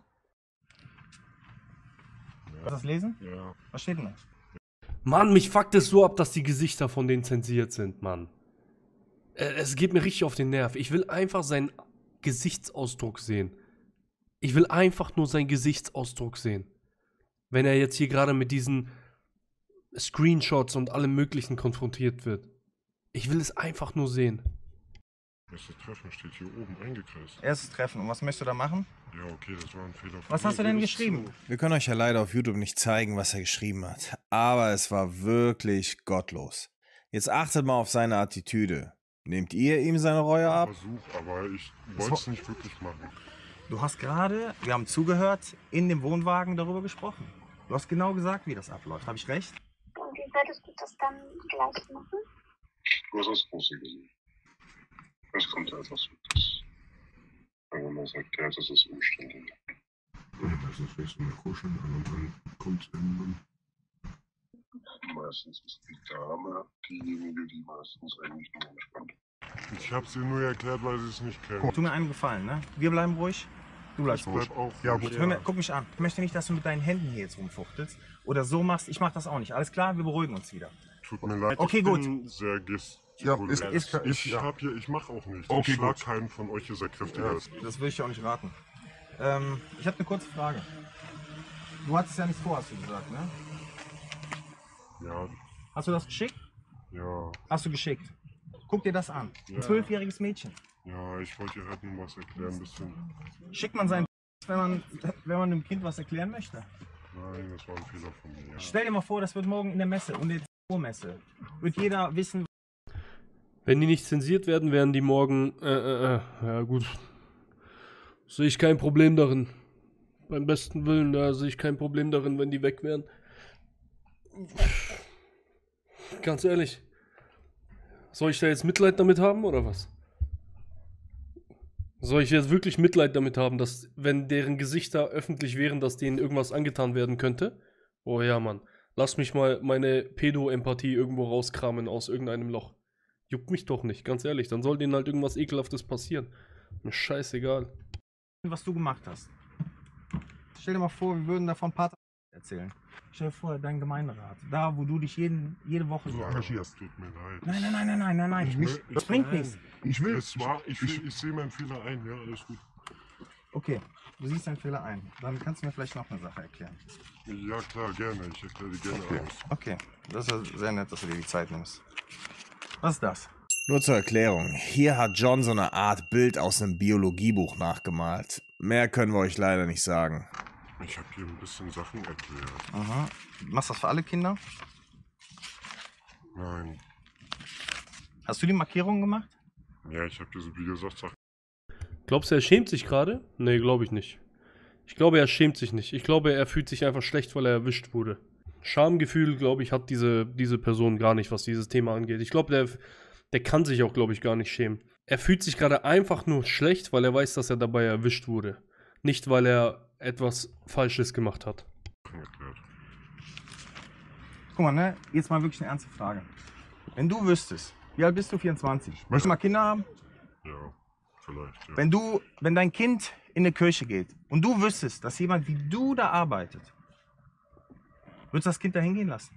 Ja. Kannst du das lesen? Ja. Was steht denn da? Mann, mich fuckt es so ab, dass die Gesichter von denen zensiert sind, Mann. Es geht mir richtig auf den Nerv. Ich will einfach seinen Gesichtsausdruck sehen. Ich will einfach nur seinen Gesichtsausdruck sehen. Wenn er jetzt hier gerade mit diesen Screenshots und allem Möglichen konfrontiert wird. Ich will es einfach nur sehen. Erstes Treffen steht hier oben eingekreist. Erstes Treffen. Und was möchtest du da machen? Ja, okay, das war ein Fehler. Was hast du denn geschrieben? Wir können euch ja leider auf YouTube nicht zeigen, was er geschrieben hat. Aber es war wirklich gottlos. Jetzt achtet mal auf seine Attitüde. Nehmt ihr ihm seine Reue ab? Versuch, aber ich wollte es nicht wirklich machen. Du hast gerade, wir haben zugehört, in dem Wohnwagen darüber gesprochen. Du hast genau gesagt, wie das abläuft. Habe ich recht? Und wie würdest du das dann gleich machen? Du hast das Große gesehen. Es kommt einfach so, dass wenn man das erklärt, das ist umständlich. Ja, meistens fängst du mal kuscheln an und dann kommt irgendwann. Meistens ist die Dame diejenige, die meistens eigentlich nur entspannt. Ich hab's ihr nur erklärt, weil sie es nicht kennt. Tu mir einen Gefallen, ne? Wir bleiben ruhig. Du bleibst ruhig. Auch ja gut, hör mir, guck mich an. Ich möchte nicht, dass du mit deinen Händen hier jetzt rumfuchtelst. Oder so machst. Ich mach das auch nicht. Alles klar? Wir beruhigen uns wieder. Tut mir leid. Okay, ich gut. Bin sehr ich mach auch nicht. Okay, ich schlag keinen von euch, ihr seid kräftiger als ich. Das würde ich dir auch nicht raten. Ich habe eine kurze Frage. Du hattest ja nichts vor, hast du gesagt, ne? Ja. Hast du das geschickt? Ja. Hast du geschickt? Guck dir das an. Ein 12-jähriges Mädchen. Ja, ich wollte ihr halt nur was erklären, ein bisschen. Schickt man sein wenn man einem Kind was erklären möchte? Nein, das war ein Fehler von mir. Ja. Stell dir mal vor, das wird morgen in der Messe, um die Messe. Wird jeder wissen. Wenn die nicht zensiert werden, werden die morgen, ja gut. Sehe ich kein Problem darin. Beim besten Willen, da sehe ich kein Problem darin, wenn die weg wären. Ganz ehrlich. Soll ich da jetzt Mitleid damit haben, oder was? Soll ich jetzt wirklich Mitleid damit haben, dass, wenn deren Gesichter öffentlich wären, dass denen irgendwas angetan werden könnte? Oh ja, Mann. Lass mich mal meine Pedo-Empathie irgendwo rauskramen aus irgendeinem Loch. Juckt mich doch nicht, ganz ehrlich. Dann soll denen halt irgendwas Ekelhaftes passieren. Mir scheißegal. Was du gemacht hast. Stell dir mal vor, wir würden davon ein paar erzählen. Stell dir vor, dein Gemeinderat. Da, wo du dich jede Woche Du engagierst, tut mir leid. Nein. Das bringt nichts. Ich sehe meinen Fehler ein, ja, alles gut. Okay, du siehst deinen Fehler ein. Dann kannst du mir vielleicht noch eine Sache erklären. Ja, klar, gerne. Ich erkläre dir gerne alles. Okay, das ist ja sehr nett, dass du dir die Zeit nimmst. Was ist das? Nur zur Erklärung, hier hat John so eine Art Bild aus einem Biologiebuch nachgemalt. Mehr können wir euch leider nicht sagen. Ich habe hier ein bisschen Sachen erklärt. Aha. Machst du das für alle Kinder? Nein. Hast du die Markierungen gemacht? Ja, ich habe diese, wie gesagt, Sachen. Glaubst du, er schämt sich gerade? Nee, glaube ich nicht. Ich glaube, er schämt sich nicht. Ich glaube, er fühlt sich einfach schlecht, weil er erwischt wurde. Schamgefühl, glaube ich, hat diese Person gar nicht, was dieses Thema angeht. Ich glaube, der kann sich auch, glaube ich, gar nicht schämen. Er fühlt sich gerade einfach nur schlecht, weil er weiß, dass er dabei erwischt wurde. Nicht, weil er etwas Falsches gemacht hat. Guck mal, ne? Jetzt mal wirklich eine ernste Frage. Wenn du wüsstest, wie alt bist du? 24. Möchtest du mal Kinder haben? Ja, vielleicht. Ja. Wenn dein Kind in eine Kirche geht und du wüsstest, dass jemand wie du da arbeitet, würdest du das Kind da hingehen lassen?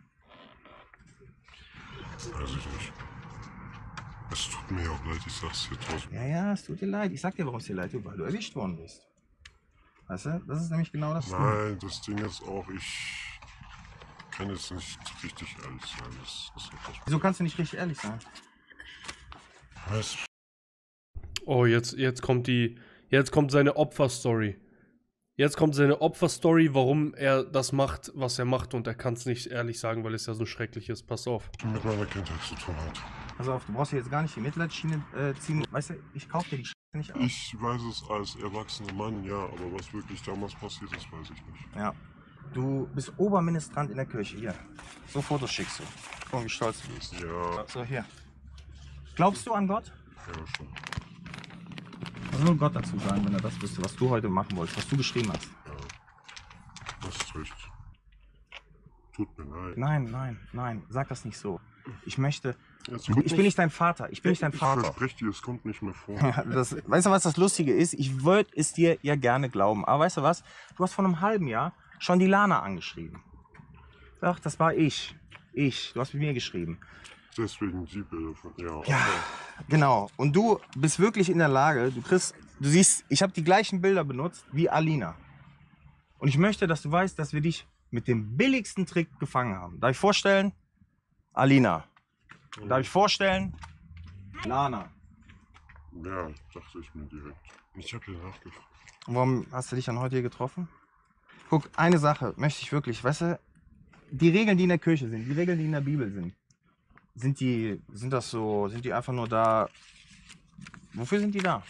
Weiß ich nicht. Es tut mir auch leid, ich sag's dir trotzdem. Ja, es tut dir leid. Ich sag dir, warum es dir leid tut, weil du erwischt worden bist. Weißt du, das ist nämlich genau das. Nein, das Ding ist auch, ich kann jetzt nicht richtig ehrlich sein. Wieso kannst du nicht richtig ehrlich sein? Was? Oh, jetzt kommt seine Opferstory. Jetzt kommt seine Opferstory, warum er das macht, was er macht, und er kann es nicht ehrlich sagen, weil es ja so schrecklich ist. Pass auf. Mit meiner Kindheit zu tun hat. Pass auf, du brauchst hier jetzt gar nicht die Mitleidsschiene ziehen. Weißt du, ich kaufe dir die nicht auf. Ich weiß es als erwachsener Mann, ja, aber was wirklich damals passiert ist, weiß ich nicht. Ja. Du bist Oberministrant in der Kirche. Hier. So Fotos schickst du. Guck mal, wie stolz du bist. Ja. So, hier. Glaubst du an Gott? Ja, schon. Was soll Gott dazu sagen, wenn er das wüsste, was du heute machen wolltest, was du geschrieben hast? Ja. Das ist recht. Tut mir leid. Nein. Sag das nicht so. Ich möchte... Ich bin nicht dein Vater. Ich verspreche dir, es kommt nicht mehr vor. Weißt du, was das Lustige ist? Ich würde es dir ja gerne glauben. Aber weißt du was? Du hast vor einem halben Jahr schon die Lana angeschrieben. Ach, das war ich. Du hast mit mir geschrieben. Deswegen die Bilder von... Ja, genau. Und du bist wirklich in der Lage, du siehst, ich habe die gleichen Bilder benutzt wie Alina. Und ich möchte, dass du weißt, dass wir dich mit dem billigsten Trick gefangen haben. Darf ich vorstellen? Alina. Darf ich vorstellen? Lana. Ja, dachte ich mir direkt. Ich habe hier nachgefragt. Und warum hast du dich dann heute hier getroffen? Guck, eine Sache möchte ich wirklich, weißt du, die Regeln, die in der Kirche sind, die Regeln, die in der Bibel sind, sind die einfach nur da? Wofür sind die da?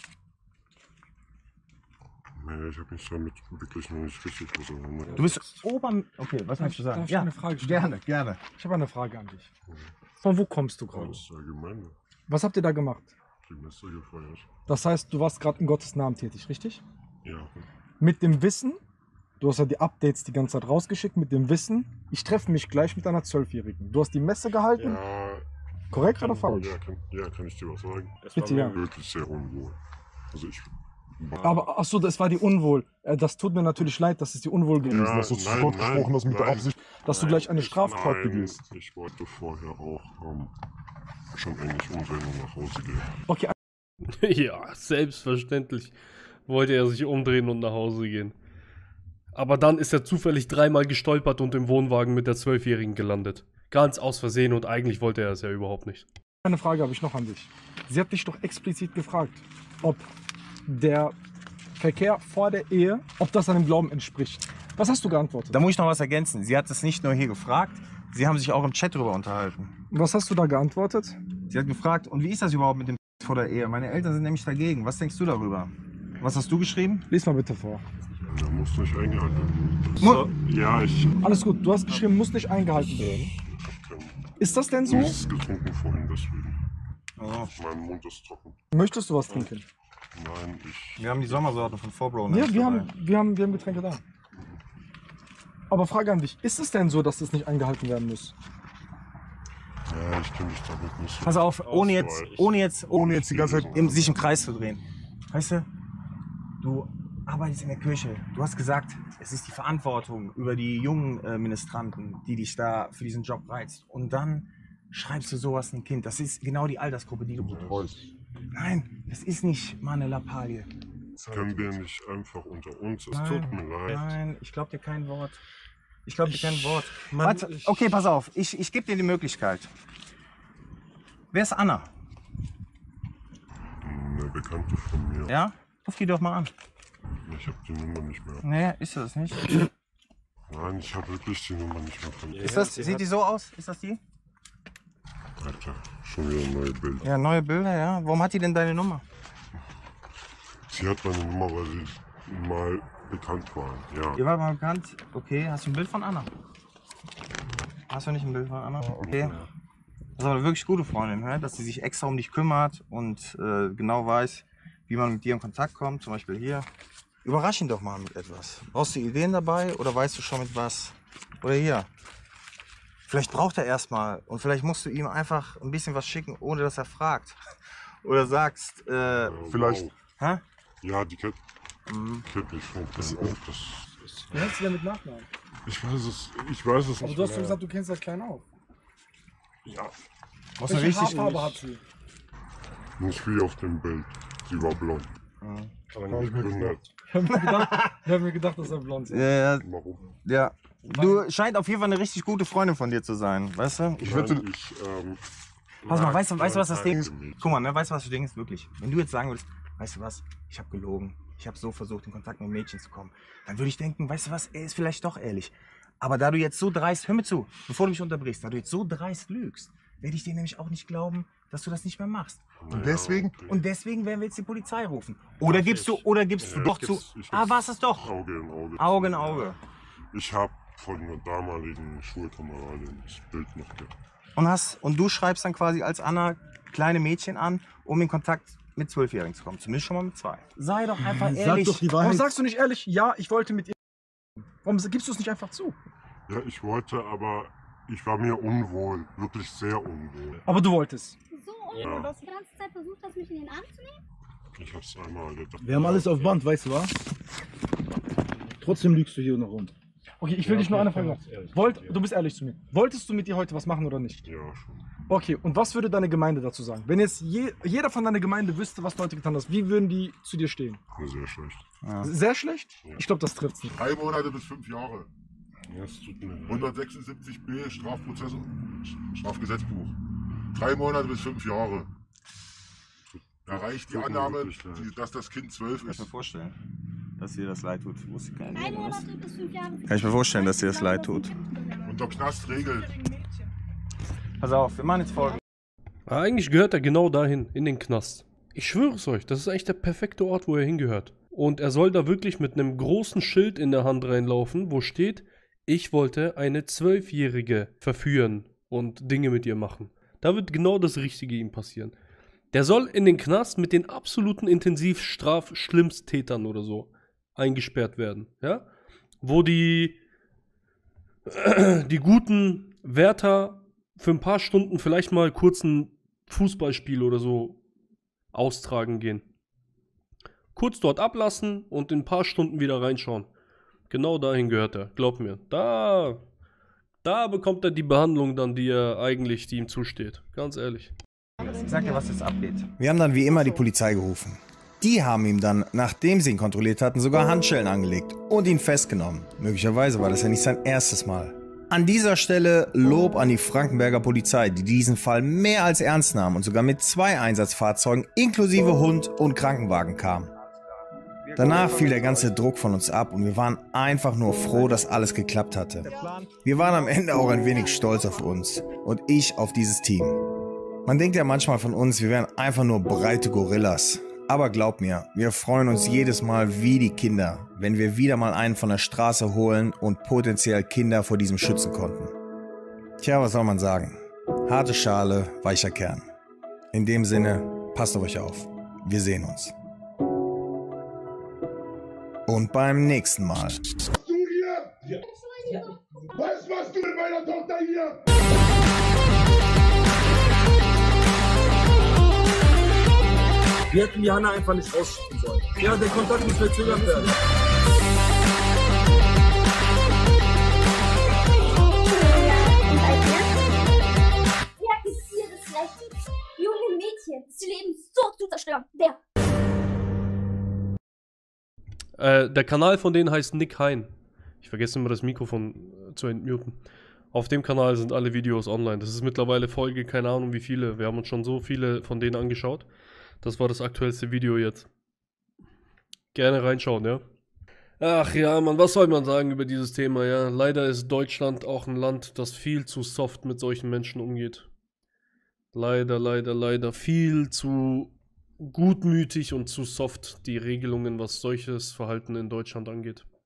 Nee, ich habe mich damit wirklich noch nicht richtig auseinandergesetzt. Du bist Okay, was möchtest du sagen? Darf ich eine Frage stellen? Gerne. Ich habe eine Frage an dich. Von wo kommst du gerade? Aus der Gemeinde. Was habt ihr da gemacht? Die Messe gefeiert. Das heißt, du warst gerade in Gottes Namen tätig, richtig? Ja. Mit dem Wissen, du hast ja die Updates die ganze Zeit rausgeschickt, mit dem Wissen, ich treffe mich gleich mit einer 12-Jährigen. Du hast die Messe gehalten? Ja. Korrekt oder falsch? Ja, kann ich dir was sagen? Es Bitte, war ja. mir wirklich sehr unwohl. Also ich... Aber, achso, das war die Unwohl. Das tut mir natürlich leid, dass es die Unwohl gewesen ist. Dass du zu Gott gesprochen hast mit der Absicht, dass du gleich eine Straftat begehst. Ich wollte vorher auch schon eigentlich umdrehen und nach Hause gehen. Okay. Ja, selbstverständlich wollte er sich umdrehen und nach Hause gehen. Aber dann ist er zufällig 3-mal gestolpert und im Wohnwagen mit der 12-Jährigen gelandet. Ganz aus Versehen, und eigentlich wollte er es ja überhaupt nicht. Eine Frage habe ich noch an dich. Sie hat dich doch explizit gefragt, ob der Verkehr vor der Ehe, ob das seinem Glauben entspricht. Was hast du geantwortet? Da muss ich noch was ergänzen. Sie hat es nicht nur hier gefragt, sie haben sich auch im Chat darüber unterhalten. Was hast du da geantwortet? Sie hat gefragt, und wie ist das überhaupt mit dem vor der Ehe? Meine Eltern sind nämlich dagegen. Was denkst du darüber? Was hast du geschrieben? Lies mal bitte vor. Ja, muss nicht eingehalten werden. Ja, Alles gut, du hast geschrieben, muss nicht eingehalten werden. Ist das denn so? Ich habe getrunken vorhin, deswegen. Oh. Mein Mund ist trocken. Möchtest du was trinken? Nein, Wir haben die Sommersorten von 4Bro. Ja, wir haben Getränke da. Aber Frage an dich, ist es denn so, dass das nicht eingehalten werden muss? Ja, ich kenne mich damit nicht so Pass auf, ohne jetzt die ganze Zeit sich im Kreis zu drehen. Weißt du, du arbeitest in der Kirche. Du hast gesagt, es ist die Verantwortung über die jungen Ministranten, die dich da für diesen Job reizt. Und dann schreibst du sowas ein Kind. Das ist genau die Altersgruppe, die du betreust. Nein, das ist nicht mal eine Lappalie. Können wir nicht einfach unter uns? Es tut mir leid. Nein, ich glaube dir kein Wort. Ich glaube dir kein Wort. Warte, okay, pass auf. Ich gebe dir die Möglichkeit. Wer ist Anna? Eine Bekannte von mir. Ja? Ruf die doch mal an. Ich habe die Nummer nicht mehr. Nee, ist das nicht? Nein, ich habe wirklich die Nummer nicht mehr von ihr. Sieht die so aus? Ist das die? Alter, schon wieder neue Bilder. Ja, neue Bilder, ja. Warum hat die denn deine Nummer? Sie hat meine Nummer, weil sie mal bekannt waren, ja. Ihr wart mal bekannt? Okay, hast du ein Bild von Anna? Hast du nicht ein Bild von Anna? Okay. Das ist aber eine wirklich gute Freundin, dass sie sich extra um dich kümmert und genau weiß, wie man mit dir in Kontakt kommt. Zum Beispiel hier. Überrasch ihn doch mal mit etwas. Brauchst du Ideen dabei oder weißt du schon mit was? Oder hier. Vielleicht braucht er erstmal und vielleicht musst du ihm einfach ein bisschen was schicken, ohne dass er fragt. Oder sagst, vielleicht. Hä? Ja, die kennt mich von klein auf. Wie heißt du denn mit Nachnamen? Ich weiß es nicht. Aber du hast doch gesagt, du kennst das klein auf. Ja. Was Welche richtig Haarfarbe hat sie? Nicht wie auf dem Bild. Sie war blond. Aber nicht brünett. Ich hab mir gedacht, dass er blond ist. Ja, Warum? ja. Du scheint auf jeden Fall eine richtig gute Freundin von dir zu sein, weißt du? Pass mal, weißt du, was das Ding ist? Guck mal, ne, weißt du, was das Ding ist? Wirklich. Wenn du jetzt sagen würdest, weißt du was, ich habe gelogen, ich habe so versucht, in Kontakt mit Mädchen zu kommen, dann würde ich denken, weißt du was, er ist vielleicht doch ehrlich. Aber da du jetzt so dreist, hör mir zu, bevor du mich unterbrichst, da du jetzt so dreist lügst, werde ich dir nämlich auch nicht glauben, dass du das nicht mehr machst. Und deswegen werden wir jetzt die Polizei rufen. Oder gibst du doch zu. War's das doch? Auge in Auge. Auge in Auge. Ich habe von einer damaligen Schulkameradin das Bild noch gehabt. Und du schreibst dann quasi als Anna kleine Mädchen an, um in Kontakt mit 12-Jährigen zu kommen. Zumindest schon mal mit 2. Sei doch einfach ehrlich. Sag doch die Wahrheit. Warum sagst du nicht ehrlich, ja, ich wollte mit ihr. Warum gibst du es nicht einfach zu? Ja, ich wollte, aber ich war mir unwohl. Wirklich sehr unwohl. Aber du wolltest. So unwohl, du hast die ganze Zeit versucht, das mich in den Arm zu nehmen? Ich hab's einmal gedacht. Wir haben alles auf Band, weißt du was? Trotzdem lügst du hier noch rum. Okay, ich will dich nur eine Frage machen. Du bist ehrlich zu mir. Wolltest du mit ihr heute was machen oder nicht? Ja, schon. Okay, und was würde deine Gemeinde dazu sagen? Wenn jetzt jeder von deiner Gemeinde wüsste, was du heute getan hast, wie würden die zu dir stehen? Sehr schlecht. Ja. Sehr schlecht? Ja. Ich glaube, das trifft's nicht. 3 Monate bis 5 Jahre. Ja, es tut mir leid. 176b Strafprozess und Strafgesetzbuch. 3 Monate bis 5 Jahre. Erreicht die Annahme, dass das Kind 12 Kann ich mir ist. vorstellen, dass dir das leid tut. Wusste ich gar 3 nicht. Monate bis 5 Jahre. Kann ich mir vorstellen, dass dir das leid tut. Unter Knastregel. Pass auf, wir machen jetzt Folgendes. Eigentlich gehört er genau dahin, in den Knast. Ich schwöre es euch, das ist echt der perfekte Ort, wo er hingehört. Und er soll da wirklich mit einem großen Schild in der Hand reinlaufen, wo steht, ich wollte eine 12-Jährige verführen und Dinge mit ihr machen. Da wird genau das Richtige ihm passieren. Der soll in den Knast mit den absoluten Intensivstraf-Schlimmsttätern oder so eingesperrt werden, ja? Wo die guten Wärter für ein paar Stunden vielleicht mal kurz ein Fußballspiel oder so austragen gehen. Kurz dort ablassen und in ein paar Stunden wieder reinschauen. Genau dahin gehört er, glaub mir. Da bekommt er die Behandlung dann, die ihm zusteht. Ganz ehrlich. Ich sag dir, was jetzt abgeht. Wir haben dann wie immer die Polizei gerufen. Die haben ihm dann, nachdem sie ihn kontrolliert hatten, sogar Handschellen angelegt und ihn festgenommen. Möglicherweise war das ja nicht sein erstes Mal. An dieser Stelle Lob an die Frankenberger Polizei, die diesen Fall mehr als ernst nahm und sogar mit 2 Einsatzfahrzeugen inklusive Hund und Krankenwagen kam. Danach fiel der ganze Druck von uns ab und wir waren einfach nur froh, dass alles geklappt hatte. Wir waren am Ende auch ein wenig stolz auf uns und ich auf dieses Team. Man denkt ja manchmal von uns, wir wären einfach nur breite Gorillas. Aber glaub mir, wir freuen uns jedes Mal wie die Kinder, wenn wir wieder mal einen von der Straße holen und potenziell Kinder vor diesem schützen konnten. Tja, was soll man sagen? Harte Schale, weicher Kern. In dem Sinne, passt auf euch auf. Wir sehen uns. Und beim nächsten Mal. Du hier? Weißt du, was du mit meiner Tochter hier? Wir hätten Jana einfach nicht rausschicken sollen. Ja, der Kontakt muss verzögert werden. Wer gibt dir das Recht, junge Mädchen das Leben so zu zerstören? Wer? Der Kanal von denen heißt Nick Hein. Ich vergesse immer das Mikrofon zu entmuten. Auf dem Kanal sind alle Videos online. Das ist mittlerweile Folge, keine Ahnung wie viele. Wir haben uns schon so viele von denen angeschaut. Das war das aktuellste Video jetzt. Gerne reinschauen, ja. Ach ja, Mann, was soll man sagen über dieses Thema, ja. Leider ist Deutschland auch ein Land, das viel zu soft mit solchen Menschen umgeht. Leider, leider, leider. Viel zu gutmütig und zu soft die Regelungen, was solches Verhalten in Deutschland angeht.